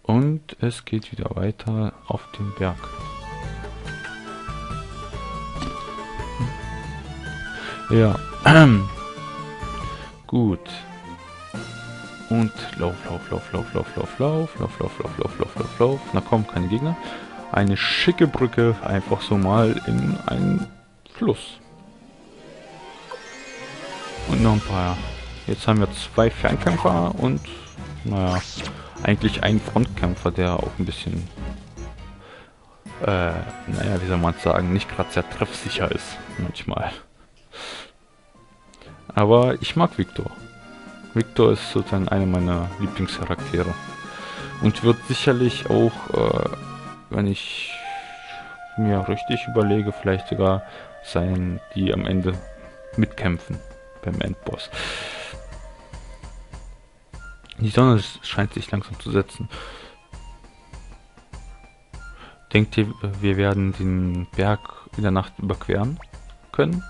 Und es geht wieder weiter auf den Berg. Ja. Gut. Und lauf. Na komm, keine Gegner. Eine schicke Brücke, einfach so mal in einen Fluss. Und noch ein paar. Jetzt haben wir 2 Fernkämpfer und, naja, eigentlich einen Frontkämpfer, der auch ein bisschen, naja, wie soll man sagen, nicht gerade sehr treffsicher ist, manchmal. Aber ich mag Victor. Victor ist sozusagen einer meiner Lieblingscharaktere. Und wird sicherlich auch, wenn ich mir richtig überlege, vielleicht sogar sein, die am Ende mitkämpfen beim Endboss. Die Sonne scheint sich langsam zu setzen. Denkt ihr, wir werden den Berg in der Nacht überqueren können?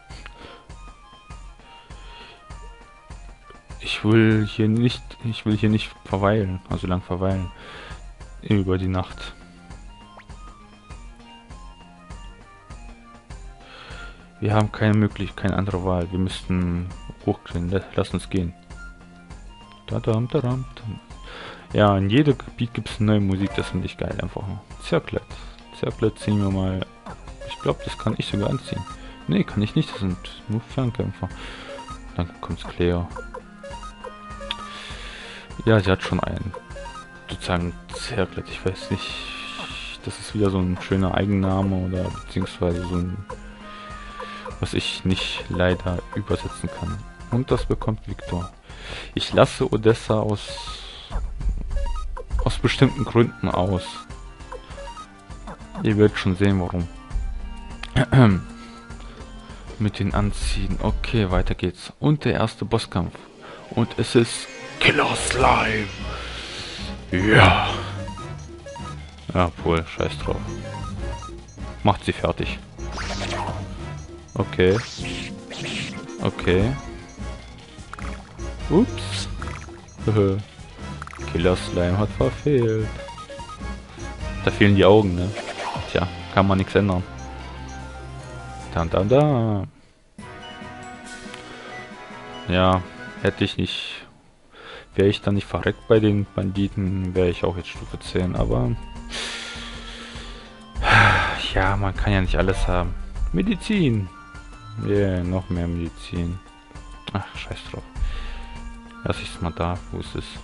Ich will hier nicht verweilen, also lang verweilen über die Nacht. Wir haben keine Möglichkeit, keine andere Wahl. Wir müssten hochgehen. Lass uns gehen. Tadam, tadam, tadam. Ja, in jedem Gebiet gibt es neue Musik. Das finde ich geil einfach. Zirklet. Zirklet ziehen wir mal. Ich glaube, das kann ich sogar anziehen. Nee, kann ich nicht. Das sind nur Fernkämpfer. Dann kommt Claire. Ja, sie hat schon einen. Sozusagen Zirklet. Ich weiß nicht. Das ist wieder so ein schöner Eigenname oder beziehungsweise so ein, was ich nicht leider übersetzen kann. Und das bekommt Victor. Ich lasse Odessa aus bestimmten Gründen aus. Ihr werdet schon sehen, warum. Mit den Anziehen. Okay, weiter geht's. Und der erste Bosskampf. Und es ist Killer Slime. Ja. Ja, wohl, scheiß drauf. Macht sie fertig. Okay. Okay. Ups. Killer Slime hat verfehlt. Da fehlen die Augen, ne? Tja, kann man nichts ändern. Da. Ja, wäre ich dann nicht verreckt bei den Banditen, wäre ich auch jetzt Stufe 10, aber ja, man kann ja nicht alles haben. Medizin. Yeah, noch mehr Medizin. Ach, scheiß drauf. Lass ich's mal da, wo es ist.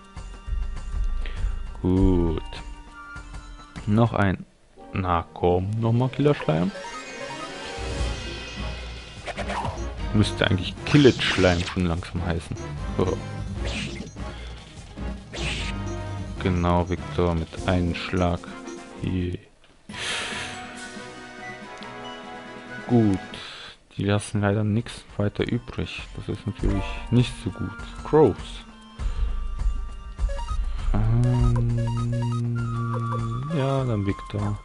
Gut. Noch ein. Na komm, nochmal Killerschleim. Müsste eigentlich Killet-Schleim schon langsam heißen. Oh. Genau, Victor, mit einem Schlag. Hier. Gut. Die lassen leider nichts weiter übrig. Das ist natürlich nicht so gut. Crows. Ja, dann Victor.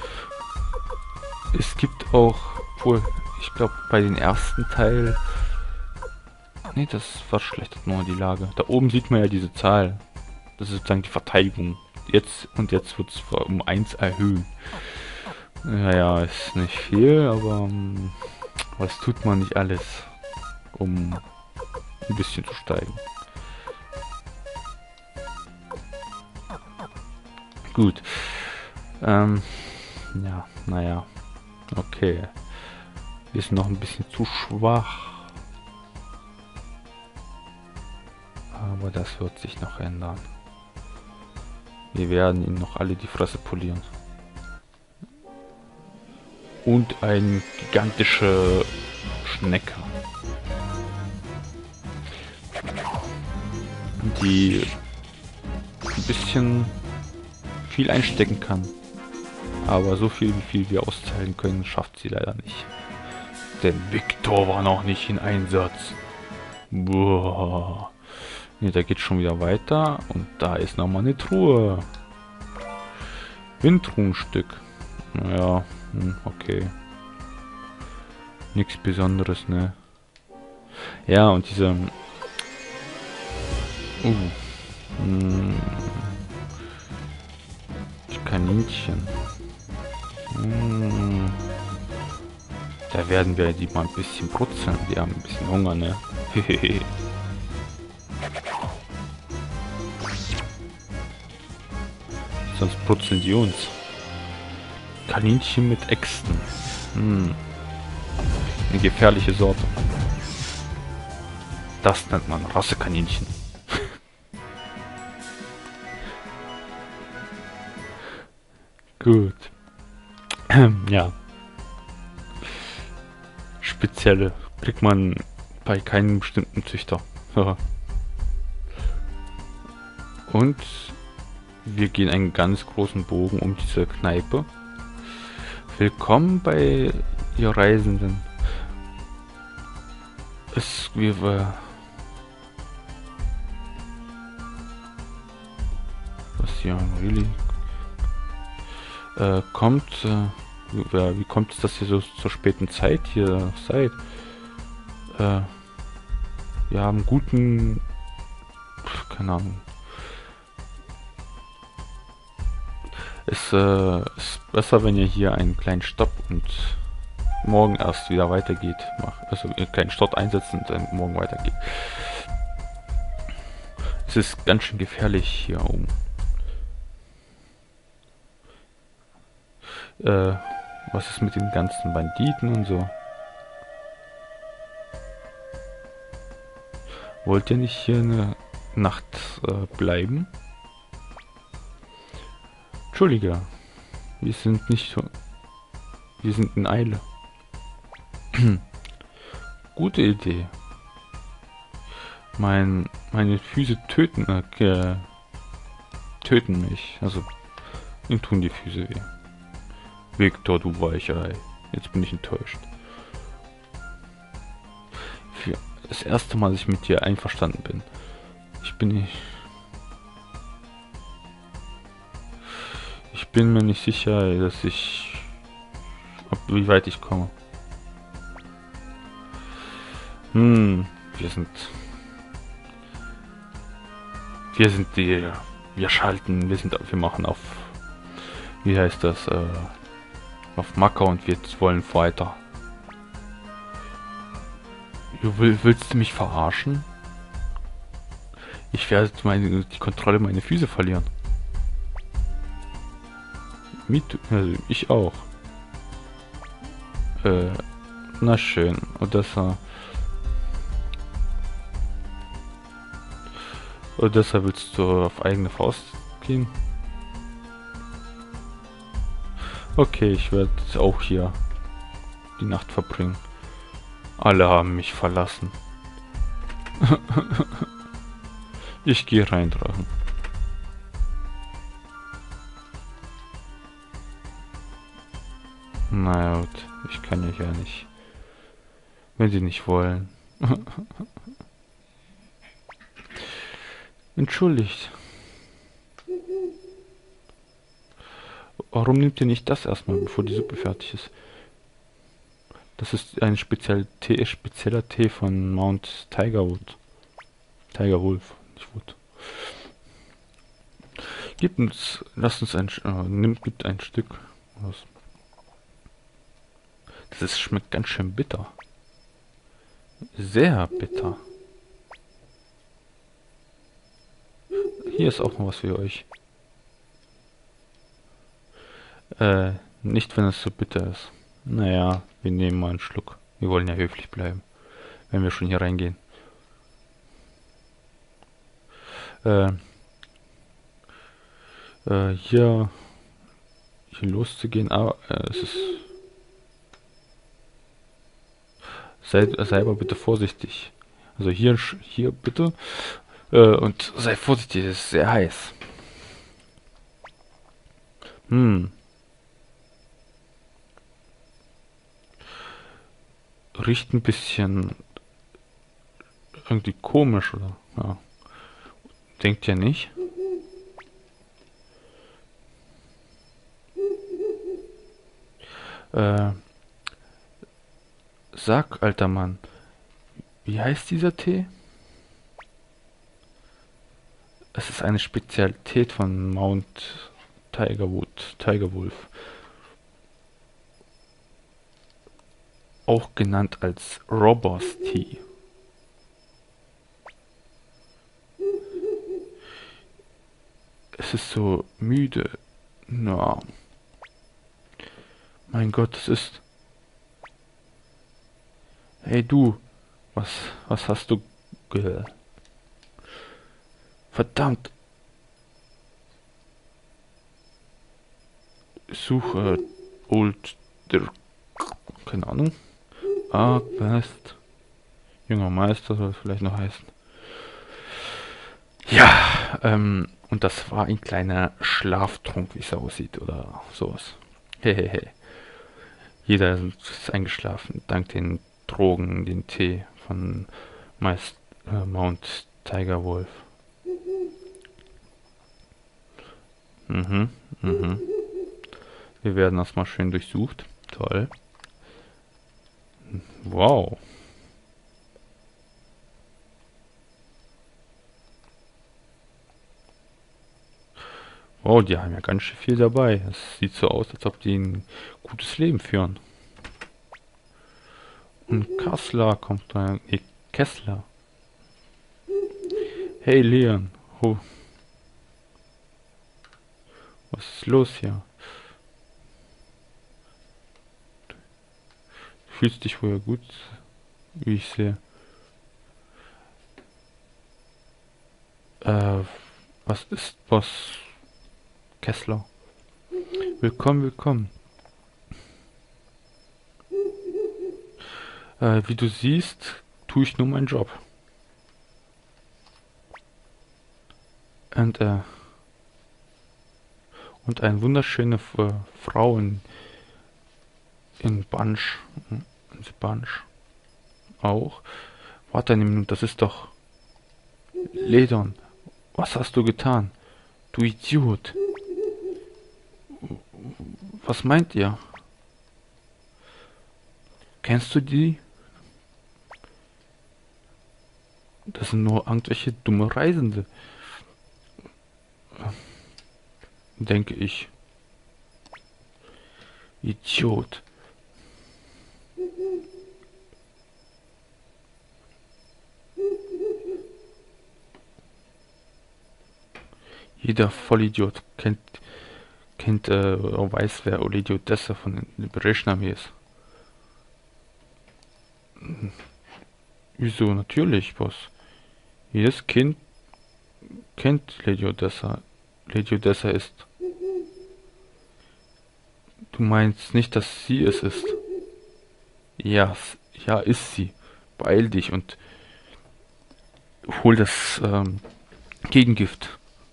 Es gibt auch, wohl, ich glaube bei den ersten Teil. Nee, das verschlechtert nur die Lage. Da oben sieht man ja diese Zahl. Das ist sozusagen die Verteidigung. Jetzt wird es um 1 erhöhen. Naja, ist nicht viel, aber was tut man nicht alles, um ein bisschen zu steigen. Gut. Ja, naja. Okay. Wir sind noch ein bisschen zu schwach. Aber das wird sich noch ändern. Wir werden ihnen noch alle die Fresse polieren. Und eine gigantische Schnecke. Die ein bisschen viel einstecken kann. Aber so viel, wie viel wir austeilen können, schafft sie leider nicht. Denn Victor war noch nicht in Einsatz. Boah. Ne, da geht schon wieder weiter. Und da ist nochmal eine Truhe. Windtruhenstück. Naja, okay. Nichts Besonderes, ne? Ja, und Kaninchen. Da werden wir die mal ein bisschen brutzeln. Die haben ein bisschen Hunger, ne? Sonst brutzeln die uns. Kaninchen mit Äxten. Eine gefährliche Sorte. Das nennt man Rassekaninchen. Gut. Ja. Spezielle kriegt man bei keinem bestimmten Züchter. Und wir gehen einen ganz großen Bogen um diese Kneipe. Willkommen bei ihr Reisenden. Was hier really wie kommt es, dass ihr so zur späten Zeit hier seid? Wir haben guten, keine Ahnung. Es ist besser, wenn ihr hier einen kleinen Stopp und morgen erst wieder weitergeht. Also ihr keinen Stopp einsetzen und dann morgen weitergeht. Es ist ganz schön gefährlich hier oben. Was ist mit den ganzen Banditen und so? Wollt ihr nicht hier eine Nacht bleiben? Entschuldige, wir sind nicht so... Wir sind in Eile. Gute Idee. Meine Füße töten mich. Also, mir tun die Füße weh. Victor, du Weichei. Jetzt bin ich enttäuscht. Für das erste Mal, dass ich mit dir einverstanden bin. Ich bin mir nicht sicher, dass wie weit ich komme. Wir machen auf, wie heißt das, auf Macker und wir wollen weiter. Willst du mich verarschen? Ich werde die Kontrolle meiner Füße verlieren. Also ich auch. Na schön. Odessa willst du auf eigene Faust gehen? Okay, ich werde auch hier die Nacht verbringen. Alle haben mich verlassen. Ich gehe rein, Drachen. Na gut, ich kann ja nicht. Wenn sie nicht wollen. Entschuldigt. Warum nimmt ihr nicht das erstmal, bevor die Suppe fertig ist? Das ist ein spezieller Tee von Mount Tigerwood. Tiger Wolf, nicht Wood. Gibt ein Stück aus. Schmeckt ganz schön bitter. Sehr bitter. Hier ist auch noch was für euch. Nicht wenn es so bitter ist. Naja, wir nehmen mal einen Schluck. Wir wollen ja höflich bleiben, wenn wir schon hier reingehen. Hier loszugehen, aber es ist... Sei aber bitte vorsichtig. Also hier bitte. Und sei vorsichtig, es ist sehr heiß. Riecht ein bisschen irgendwie komisch, oder? Ja. Denkt ihr nicht? Sag, alter Mann, wie heißt dieser Tee? Es ist eine Spezialität von Mount Tigerwolf, auch genannt als Robbers Tea. Es ist so müde. Na, mein Gott, es ist... Hey du, was hast du ge... Verdammt, suche Old Dirk, keine Ahnung. Best. Junger Meister soll es vielleicht noch heißen. Ja, und das war ein kleiner Schlaftrunk, wie es aussieht, oder sowas. Hehehe. Jeder ist eingeschlafen, dank den Drogen, den Tee von Mount Tiger Wolf. Mhm, mhm. Wir werden erstmal schön durchsucht. Toll. Wow. Oh, die haben ja ganz schön viel dabei. Es sieht so aus, als ob die ein gutes Leben führen. Und Kassler kommt da. Nee, Kessler. Hey Leon. Oh, was ist los hier? Du fühlst dich wohl ja gut, wie ich sehe. Äh, was ist Boss Kessler? Willkommen, willkommen. Wie du siehst, tue ich nur meinen Job. Und, äh, und eine wunderschöne Frau in Bunch. In Bunch auch. Warte eine Minute, das ist doch Ledon. Was hast du getan? Du Idiot. Was meint ihr? Kennst du die? Das sind nur irgendwelche dumme Reisende. Denke ich. Idiot. Jeder Vollidiot oder weiß, wer Olidiotessa von den Liberation Armee ist. Wieso? Natürlich, Boss. Jedes Kind kennt Lady Odessa. Lady Odessa ist. Du meinst nicht, dass sie es ist? Ja, ja, ist sie. Beeil dich und hol das Gegengift.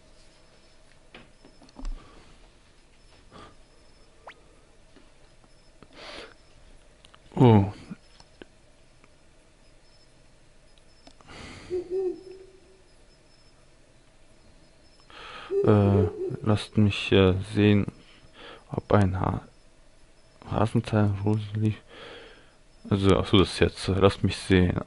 Oh, lasst mich sehen, ob ein Hasenteil Rosenlief. Also, achso, das ist jetzt. Lasst mich sehen.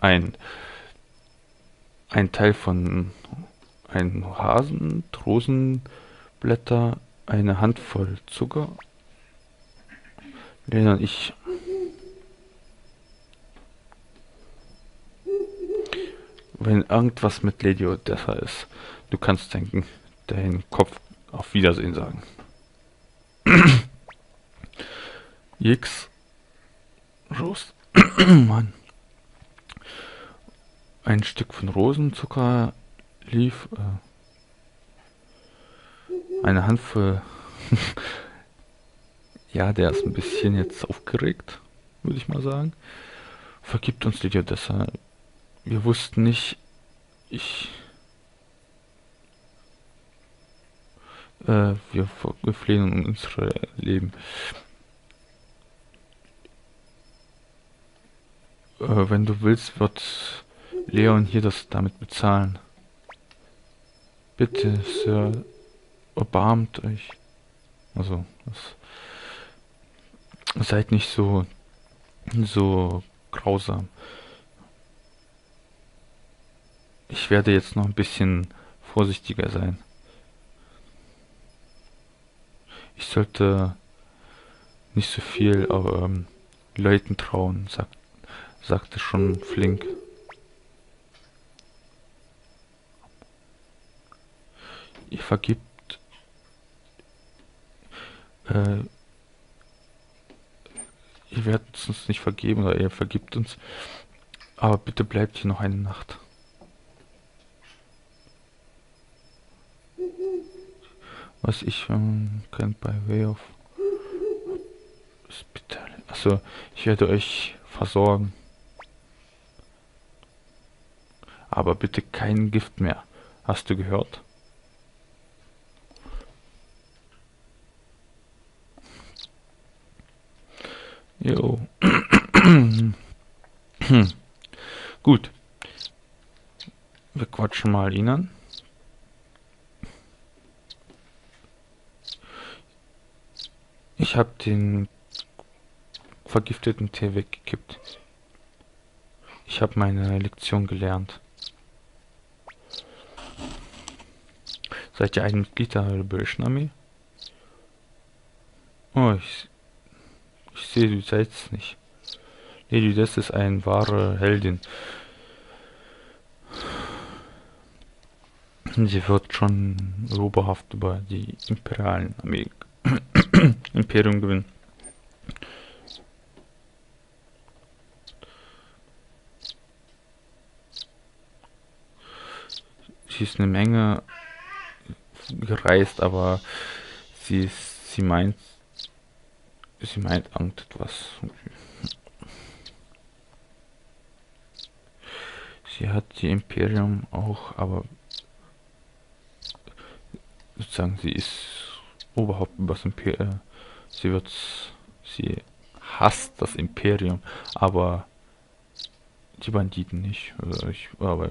Ein Teil von einem Hasen, Rosenblätter, eine Handvoll Zucker. Lena und ich. Wenn irgendwas mit Lady Odessa ist, du kannst deinen Kopf auf Wiedersehen sagen. Jix, Rost, Mann. Ein Stück von Rosenzucker lief, eine Handvoll. Ja, der ist ein bisschen jetzt aufgeregt, würde ich mal sagen. Vergibt uns, Lady Odessa. Wir wussten nicht, ich, wir flehen um unsere Leben. Wenn du willst, wird Leon hier das damit bezahlen. Bitte, Sir, erbarmt euch. Also, seid nicht so grausam. Ich werde jetzt noch ein bisschen vorsichtiger sein. Ich sollte nicht so viel Leuten trauen, sagte schon Flink. Ihr vergibt, ihr werdet uns nicht vergeben oder ihr vergibt uns, aber bitte bleibt hier noch eine Nacht. Was ich kann bei Way of Hospital. Achso, ich werde euch versorgen. Aber bitte kein Gift mehr. Hast du gehört? Jo. Gut. Wir quatschen mal ihn an. Ich habe den vergifteten Tee weggekippt. Ich habe meine Lektion gelernt. Seid ihr ein Mitglied der Liberation Armee? Oh, ich sehe, du seid es nicht. Lady Death ist eine wahre Heldin. Sie wird schon oberhaft über die imperialen Armee Imperium gewinnen. Sie ist eine Menge gereist, aber sie meint irgendetwas. Sie hat die Imperium auch, aber sozusagen sie ist Oberhaupt über das Imperium. Sie hasst das Imperium, aber die Banditen nicht. Aber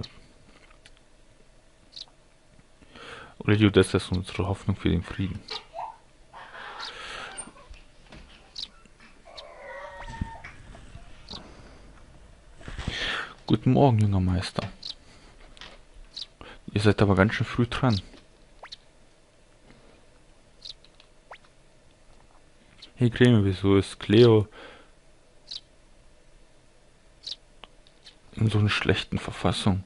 Radio Death ist unsere Hoffnung für den Frieden. Guten Morgen, junger Meister. Ihr seid aber ganz schön früh dran. Hey Creme, wieso ist Cleo in so einer schlechten Verfassung?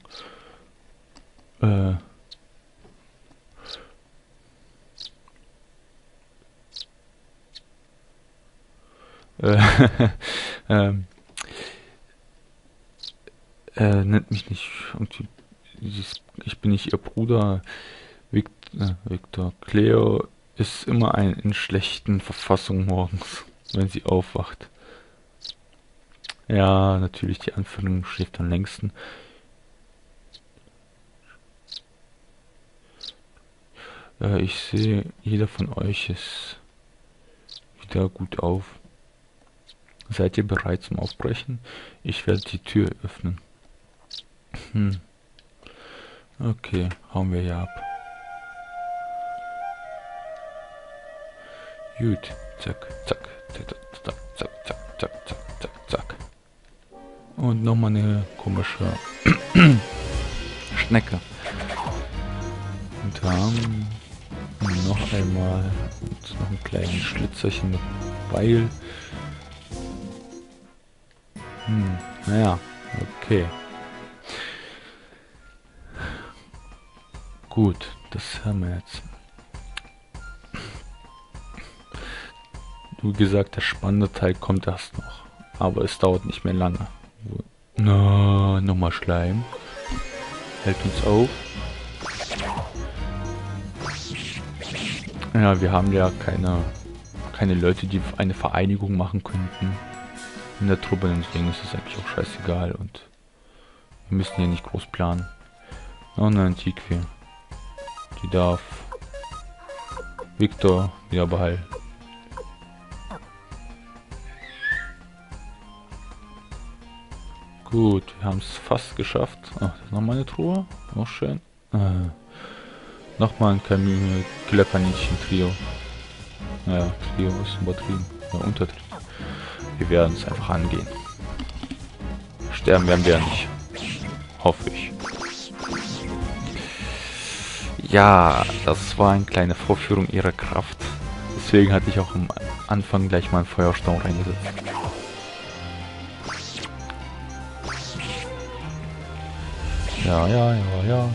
Nennt mich nicht irgendwie. Ich bin nicht ihr Bruder. Victor. Cleo ist immer in schlechten Verfassung morgens, wenn sie aufwacht. Ja, natürlich, die Anführung schläft am längsten. Ich sehe, jeder von euch ist wieder gut auf. Seid ihr bereit zum Aufbrechen? Ich werde die Tür öffnen. Okay, hauen wir hier ab. Gut, zack, zack, zack, zack, zack, zack, zack, zack, zack. Und nochmal eine komische Schnecke. Und dann noch einmal und noch ein kleines Schlitzerchen mit Beil. Naja, okay. Gut, das haben wir jetzt. Wie gesagt, der spannende Teil kommt erst noch. Aber es dauert nicht mehr lange. Na, nochmal Schleim. Hält uns auf. Ja, wir haben ja keine Leute, die eine Vereinigung machen könnten in der Truppe, deswegen ist es eigentlich auch scheißegal und wir müssen hier nicht groß planen. Noch eine Antiquie. Die darf Victor wieder behalten. Gut, wir haben es fast geschafft. Ach, das ist noch meine Truhe. Auch schön. Nochmal ein Killer-Kaninchen-Trio. Naja, Trio ist übertrieben. Ja, untertrieben. Wir werden es einfach angehen. Sterben werden wir nicht. Hoffe ich. Ja, das war eine kleine Vorführung ihrer Kraft. Deswegen hatte ich auch am Anfang gleich mal einen Feuersturm reingesetzt. Ja, ja, ja, ja.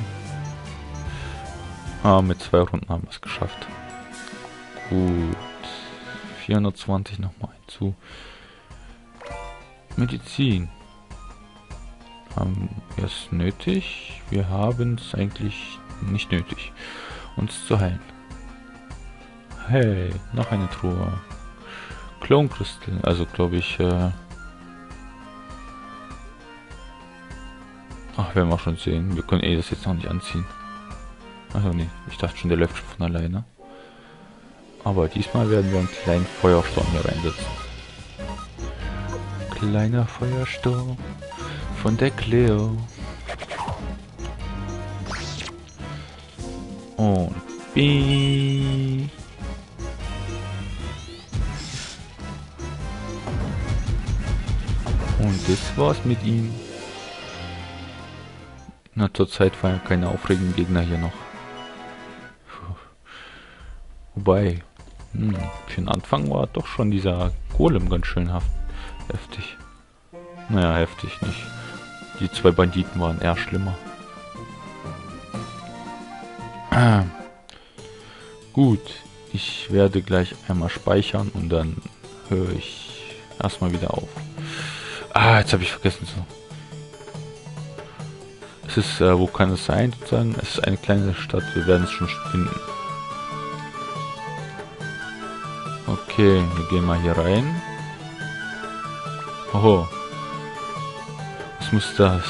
Ah, mit 2 Runden haben wir es geschafft. Gut. 420 nochmal hinzu. Medizin. Haben wir es nötig? Wir haben es eigentlich nicht nötig, uns zu heilen. Hey, noch eine Truhe. Klonkristal, also glaube ich, ach, werden wir schon sehen. Wir können das jetzt noch nicht anziehen. Also nee, ich dachte schon, der läuft schon von alleine. Aber diesmal werden wir einen kleinen Feuersturm hier reinsetzen. Kleiner Feuersturm von der Cleo. Und B. Und das war's mit ihm. Na, zurzeit waren ja keine aufregenden Gegner hier noch. Wobei, für den Anfang war doch schon dieser Golem ganz schön heftig. Naja, heftig nicht. Die 2 Banditen waren eher schlimmer. Gut, ich werde gleich einmal speichern und dann höre ich erstmal wieder auf. Ah, jetzt habe ich vergessen so. Es ist, wo kann es sein sozusagen? Es ist eine kleine Stadt, wir werden es schon finden. Okay, wir gehen mal hier rein. Oh, es muss das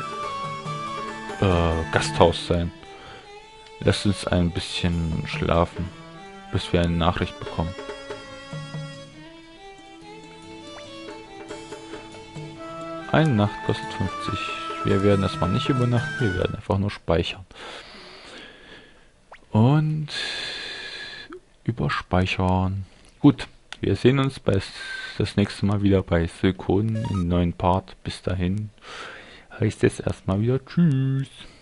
Gasthaus sein. Lasst uns ein bisschen schlafen, bis wir eine Nachricht bekommen. Eine Nacht kostet 50. Wir werden erstmal nicht übernachten, wir werden einfach nur speichern. Und überspeichern. Gut, wir sehen uns das nächste Mal wieder bei Suikoden im neuen Part. Bis dahin heißt es erstmal wieder Tschüss.